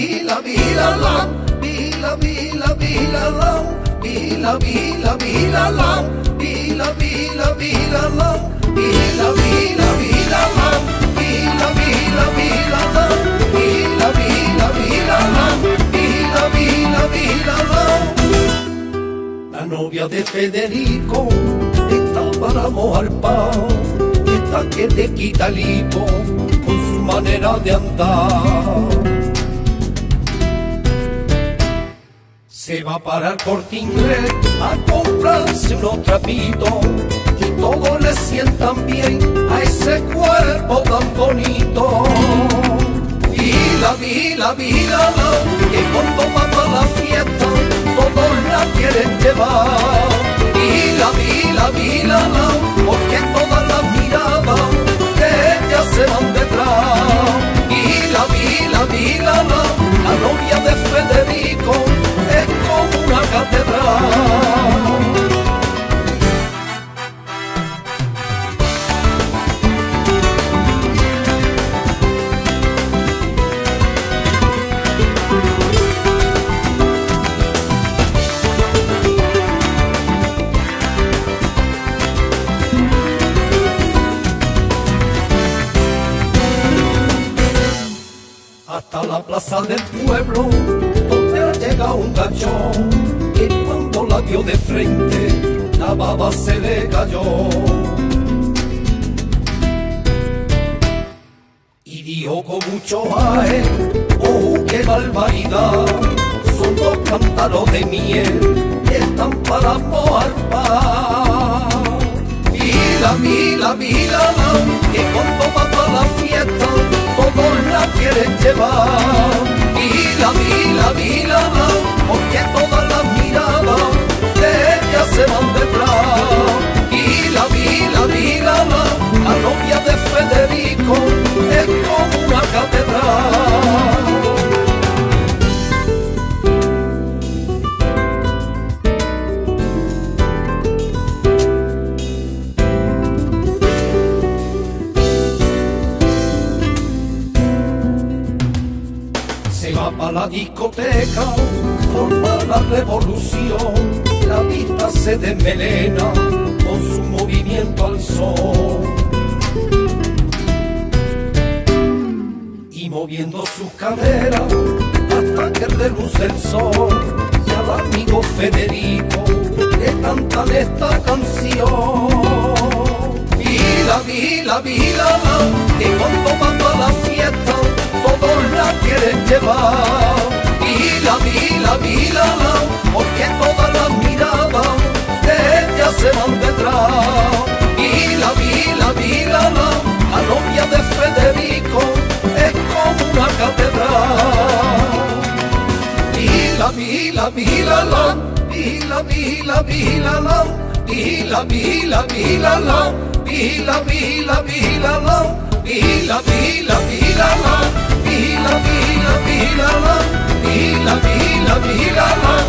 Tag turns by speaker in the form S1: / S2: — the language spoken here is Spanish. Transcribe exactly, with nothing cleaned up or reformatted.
S1: vila, vila, la, vila, vila, vila, la, vila, vila, vila, la, vila, vila, vila, la, vila, vila, vila, la, vila, vila, vila, la, vila, vila, vila, la, vila, vila, vila, la. La novia de Federico está para mojar pan, esta que te quita el hipo con su manera de andar. Se va para el Corte Inglés a comprarse unos trapitos y todos le sientan bien a ese cuerpo tan bonito. Vila, vila, vila, la, que cuando va a la fiesta todos la quieren llevar. Vila, vila, vila, la, porque todas las miradas de ella se van detrás. Vila, vila, vila, la, la novia de Federico es como una catedral. Hasta la plaza del pueblo, donde ha llegado un gachón, que cuando la vio de frente, la baba se le cayó. Y dijo con mucho aje, ¡oh, qué barbaridad! Son dos cántaros de miel, que están para mojar pan. Vila, vila, vila, la, que cuando va para la fiesta, todos la quieren llevar. Vila, vila, vila, la, porque todas las miradas de ella se van detrás. Vila, vila, vila, la, la novia de Federico es como una catedral. A la discoteca forma la revolución, la vista se desmelena con su movimiento al sol. Y moviendo sus caderas hasta que reluce el sol, y al amigo Federico le cantan esta canción. Vila, vila, vila, la, que cuando van a la fiesta todos la quieren llevar. Vila, vila, vila, la, porque todas las miradas de ella se van detrás. Vila, vila, vila, la, la novia de Federico es como una catedral. Vila, vila, vila, la, vila, vila, vila, la, vila, vila, vila, la, vila, vila, vila, la, vila, vila, vila, la, vila, vila, vila, la, vila, vila, vila, la.